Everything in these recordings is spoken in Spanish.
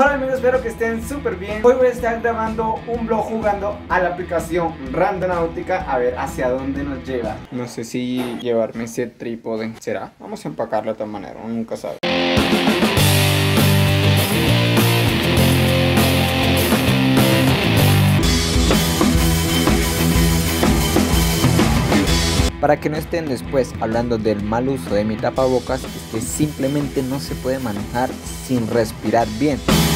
Hola amigos, espero que estén súper bien. Hoy voy a estar grabando un vlog jugando a la aplicación Randonáutica, a ver hacia dónde nos lleva. No sé si llevarme ese trípode, ¿será? Vamos a empacarlo de todas maneras, uno nunca sabe. Para que no estén después hablando del mal uso de mi tapabocas, es que simplemente no se puede manejar sin respirar bien.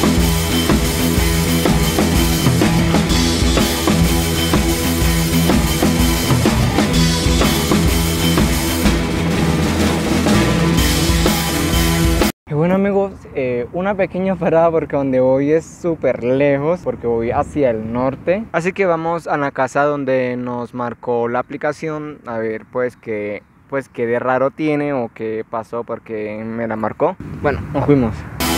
Y bueno amigos, una pequeña parada porque donde voy es súper lejos, porque voy hacia el norte. Así que vamos a la casa donde nos marcó la aplicación, a ver pues qué de raro tiene o qué pasó porque me la marcó. Bueno, nos fuimos.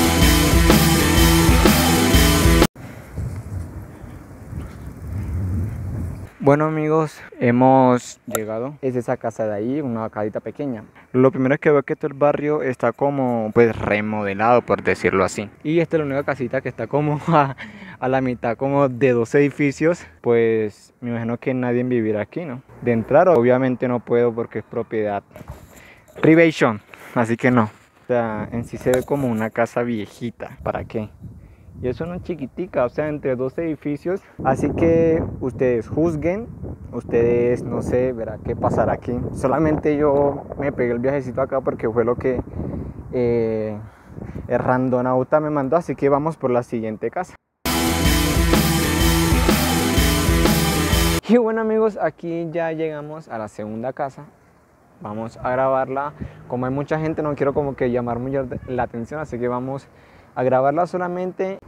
Bueno amigos, hemos llegado. Es esa casa de ahí, una casita pequeña. Lo primero es que veo que todo el barrio está como pues remodelado, por decirlo así. Y esta es la única casita que está como a la mitad como de dos edificios. Pues me imagino que nadie vivirá aquí, ¿no? De entrar obviamente no puedo porque es propiedad privation, así que no. O sea, en sí se ve como una casa viejita. ¿Para qué? Y es una chiquitica, o sea, entre dos edificios. Así que ustedes juzguen, ustedes no sé, verá qué pasará aquí. Solamente yo me pegué el viajecito acá porque fue lo que el randonauta me mandó. Así que vamos por la siguiente casa. Y bueno amigos, aquí ya llegamos a la segunda casa. Vamos a grabarla. Como hay mucha gente, no quiero como que llamar mucho la atención, así que vamos a grabarla solamente.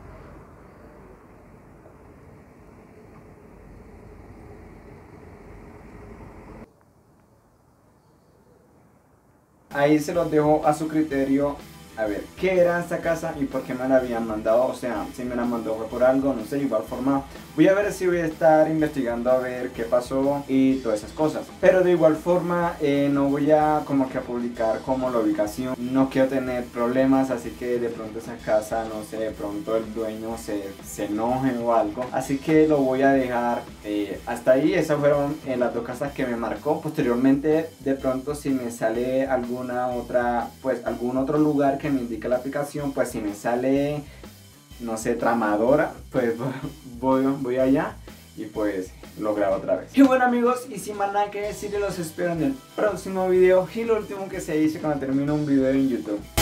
Ahí se los dejo a su criterio. A ver, ¿qué era esta casa y por qué me la habían mandado? O sea, si me la mandó fue por algo, no sé, igual forma. Voy a ver si voy a estar investigando a ver qué pasó y todas esas cosas. Pero de igual forma no voy a como que a publicar como la ubicación. No quiero tener problemas, así que de pronto esa casa, no sé, de pronto el dueño se enoje o algo. Así que lo voy a dejar hasta ahí. Esas fueron las dos casas que me marcó. Posteriormente, de pronto si me sale alguna otra, pues algún otro lugar que me indica la aplicación, pues si me sale, no sé, tramadora, pues voy allá y pues lo grabo otra vez. Y bueno amigos, y sin más nada que decir, los espero en el próximo video y lo último que se dice cuando termino un video en YouTube.